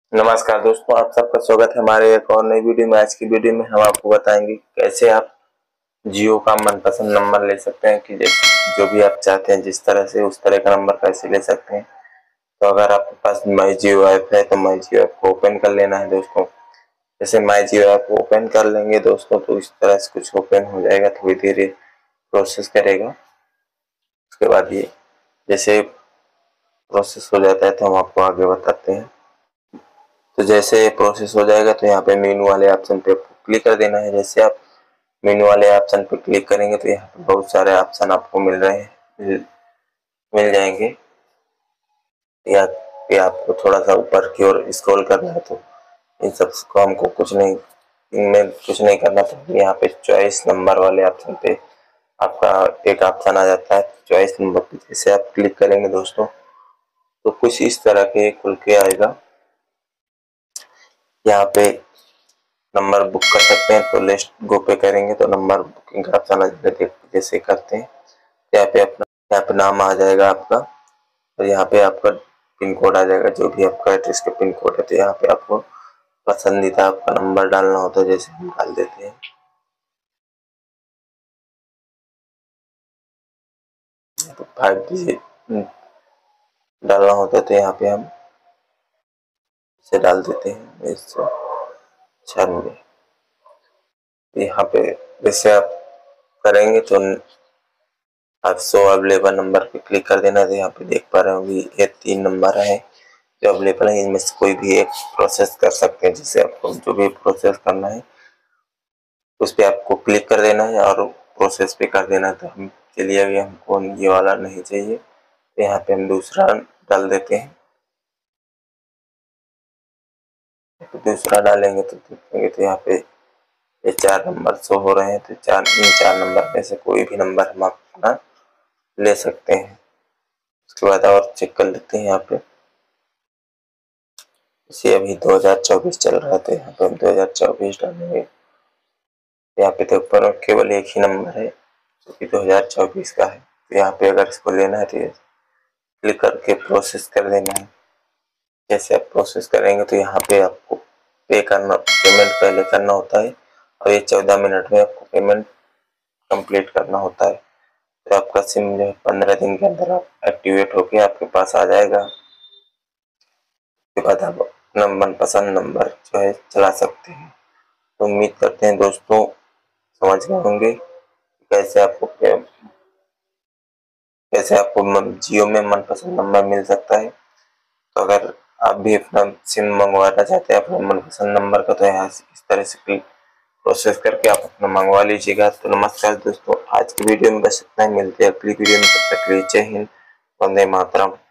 नमस्कार दोस्तों, आप सबका स्वागत है हमारे एक और नई वीडियो में। आज की वीडियो में हम आपको बताएंगे कैसे आप जियो का मनपसंद नंबर ले सकते हैं कि जो भी आप चाहते हैं जिस तरह से उस तरह का नंबर कैसे ले सकते हैं। तो अगर आपके पास माई जियो ऐप है तो माई जियो ऐप को ओपन कर लेना है दोस्तों। जैसे माई जियो ऐप को ओपन कर लेंगे दोस्तों तो इस तरह से कुछ ओपन हो जाएगा, थोड़ी देर प्रोसेस करेगा। उसके बाद ये जैसे प्रोसेस हो जाता है तो हम आपको आगे बताते हैं। तो जैसे प्रोसेस हो जाएगा तो यहाँ पे मेनू वाले ऑप्शन पे क्लिक कर देना है। जैसे आप मेनू वाले ऑप्शन पे क्लिक करेंगे तो यहाँ पे बहुत सारे ऑप्शन आपको मिल जाएंगे। या पे आपको थोड़ा सा ऊपर की ओर स्क्रॉल करना है तो इन सब को हमको इनमें कुछ नहीं करना। तो यहाँ पे चॉइस नंबर वाले ऑप्शन पे आपका एक ऑप्शन आ जाता है चॉइस नंबर पे। जैसे आप क्लिक करेंगे दोस्तों तो कुछ इस तरह के खुल के आएगा। यहाँ पे नंबर बुक कर सकते हैं तो लिस्ट गो पे करेंगे तो नंबर बुकिंग का ऑप्शन आ जाएगा। जैसे करते हैं यहाँ पे नाम आ जाएगा आपका और यहाँ पे आपका पिन कोड आ जाएगा, जो भी आपका एड्रेस का पिन कोड है। तो यहाँ पे आपको पसंदीदा आपका नंबर डालना होता है, जैसे हम डाल देते हैं 5 डिजिट डालना होता है। तो यहाँ पे हम इसे डाल देते हैं 1996। यहाँ पे जैसे आप करेंगे तो आप शो अवेलेबल नंबर पे क्लिक कर देना। तो यहाँ पे देख पा रहे होंगे ये 3 नंबर है जो अवेलेबल है। इनमें से कोई भी एक प्रोसेस कर सकते हैं। जिससे आपको जो भी प्रोसेस करना है उस पर आपको क्लिक कर देना है और प्रोसेस पे कर देना है। तो हम चलिए अभी हमको ये वाला नहीं चाहिए तो यहाँ पे हम दूसरा डाल देते हैं। तो दूसरा डालेंगे तो देखेंगे तो यहाँ पे ये 4 नंबर शो हो रहे हैं। तो इन 4 नंबर में से कोई भी नंबर हम अपना ले सकते हैं। उसके बाद और चेक कर लेते हैं। यहाँ पे इसे अभी 2024 चल रहा है तो यहाँ पे हम 2024 डालेंगे। यहाँ पे तो ऊपर केवल एक ही नंबर है जो कि 2024 का है। तो यहाँ पे अगर इसको लेना है तो क्लिक करके प्रोसेस कर देना है। जैसे आप प्रोसेस करेंगे तो यहाँ पे आपको पेमेंट पहले करना होता है और ये 14 मिनट में आपको पेमेंट कंप्लीट करना होता है। तो आपका सिम जो है 15 दिन के अंदर आप एक्टिवेट होके आपके पास आ जाएगा। उसके बाद आप अपना मनपसंद नंबर जो है चला सकते हैं। तो उम्मीद करते हैं दोस्तों समझ गए होंगे कैसे आपको जियो में मनपसंद नंबर मिल सकता है। तो अगर आप भी अपना सिम मंगवाना चाहते हैं अपने मनपसंद नंबर का तो यहाँ से इस तरह से प्रोसेस करके आप अपना मंगवा लीजिएगा। तो नमस्कार दोस्तों, आज की वीडियो में बस इतना ही। मिलते हैं अगली वीडियो में। तब तक के लिए जय हिंद, वंदे मातरम।